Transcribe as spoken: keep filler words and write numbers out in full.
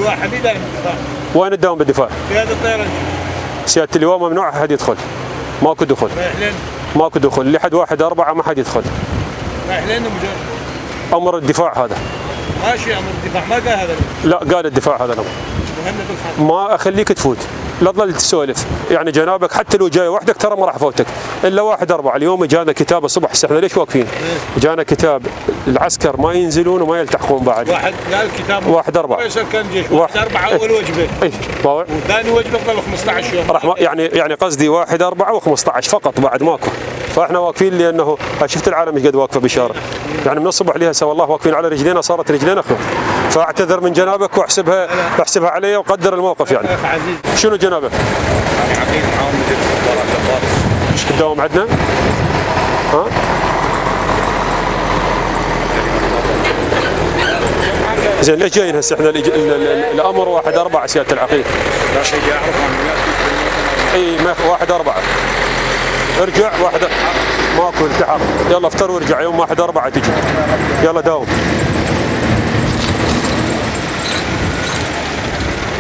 واحد يداوم بالدفاع. وين الدوام بالدفاع؟ في هذا الطيران. سيادة اللواء ممنوع احد يدخل. ماكو دخول. رايح ماكو دخول لحد واحد أربعة ما حد يدخل. رايح لين مجرد. أمر الدفاع هذا. ماشي أمر الدفاع ما قال هذا. لا قال الدفاع هذا الأمر. مهند الخان. ما أخليك تفوت. لا تظل تسولف، يعني جنابك حتى لو جاي وحدك ترى ما راح افوتك الا واحد أربعة. اليوم جانا كتاب الصبح احنا ليش واقفين؟ جانا كتاب العسكر ما ينزلون وما يلتحقون بعد. واحد قال كتاب واحد أربعة. فيصل كان جيش واحد أربعة أول وجبة. اي وثاني وجبة قبل خمسة عشر يوم. راح يعني يعني قصدي واحد أربعة وخمسة عشر فقط بعد ماكو. فاحنا واقفين لانه شفت العالم ايش قد واقفه بالشارع. يعني من الصبح لها سوا الله واقفين على رجلينا صارت رجلينا خير. فاعتذر من جنابك واحسبها احسبها علي وقدر الموقف يعني. شنو جنابك؟ انا عقيد معاون مدير استخبارات الضابط. تداوم عندنا؟ ها؟ زين ليش جايين هسه احنا الامر واحد أربعة سيادة العقيد. لا شيء يعرف اي واحد أربعة. ارجع واحد ماكو التحق. يلا افطر وارجع يوم واحد أربعة تجي. يلا داوم.